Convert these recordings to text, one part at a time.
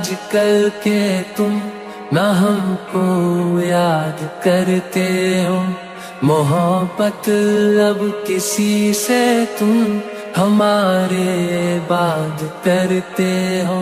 आजकल के तुम ना हमको याद करते हो, मोहब्बत अब किसी से तुम हमारे बाद करते हो।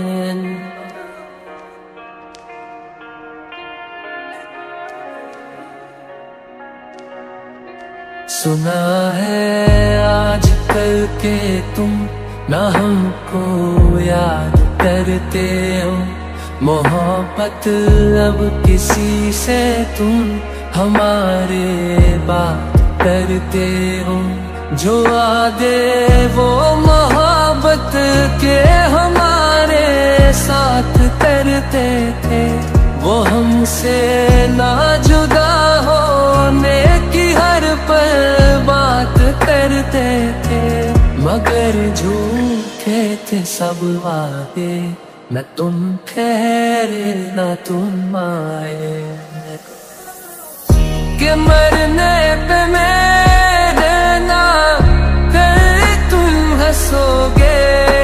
सुना है आजकल के तुम ना हमको याद करते हो, मोहब्बत अब किसी से तुम हमारे बात करते हो। जो वादे वो मोहब्बत के हमारे साथ करते थे, वो हमसे ना जुदा होने की हर पल बात करते थे। मगर झूठे थे सब वादे, न तुम ठहरे न तुम आए। कि मरने पे मेरे ना कर तुम हंसोगे,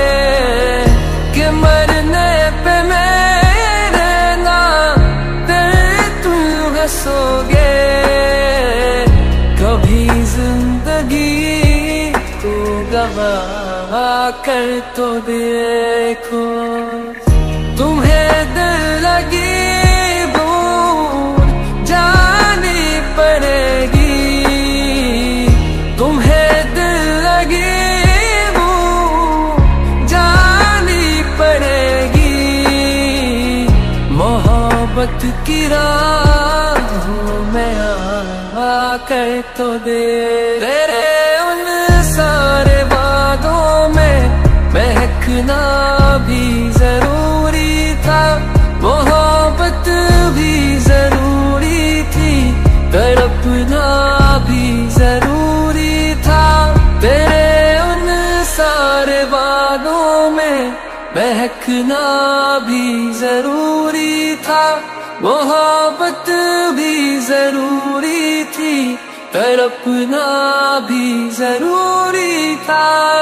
कि मरने पे मेरे ना कर तुम हंसोगे। कभी जिंदगी को गवा कर तो देखो, तुम्हें दिल लगी भूल जानी पड़ेगी, तुम्हें दिल लगी भूल जानी पड़ेगी। मोहब्बत की राहों में आकर तो दे, तेरे उन सारे वादों में महकना भी जरूरी था, मोहब्बत भी जरूरी थी, तड़पना भी जरूरी था। तेरे उन सारे वादों में महकना भी जरूरी था, मोहब्बत भी जरूरी थी, तड़पना भी जरूरी था।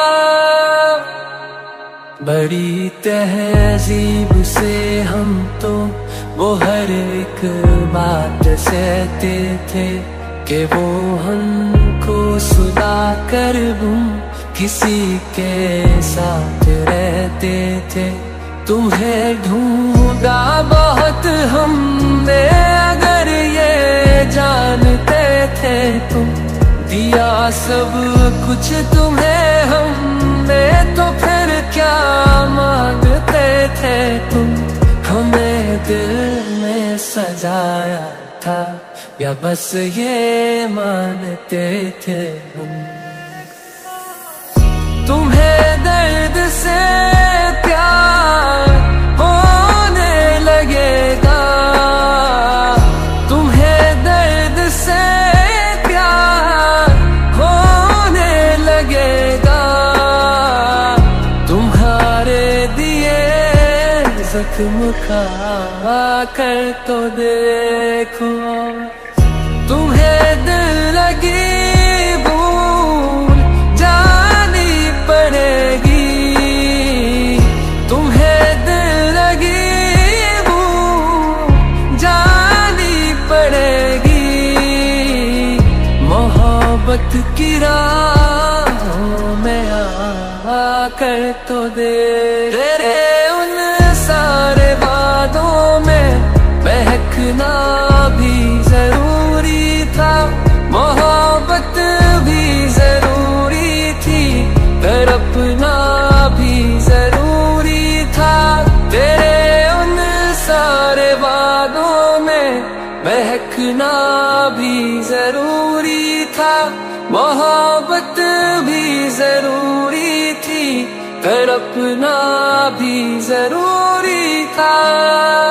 बड़ी तहजीब से हम तो वो हर एक बात सहते थे, कि वो हमको सुला कर हम किसी के साथ रहते थे। तुम्हें ढूंढा बहुत हमने, अगर ये जानते थे तुम दिया सब कुछ तुम्हें हमने, तो फिर क्या मांगते थे तुम। हमें दिल में सजाया था या बस ये मानते थे हम। तुम्हें दर्द से प्यार होने लगेगा, तुम्हें दर्द से प्यार होने लगेगा। तुम्हारे दिए जख्म खा कर तो देखो, तुम्हें दिल लगी भूल जानी पड़ेगी, तुम्हें दिल लगी भूल जानी पड़ेगी। मोहब्बत की राहों में आकर तो दे, तेरे उन सारे वादों में महकना भी जरूरी था, मोहब्बत भी जरूरी थी, तड़पना भी जरूरी था। तेरे उन सारे वादों में महकना भी जरूरी था, मोहब्बत भी जरूरी थी, तड़पना भी जरूरी था।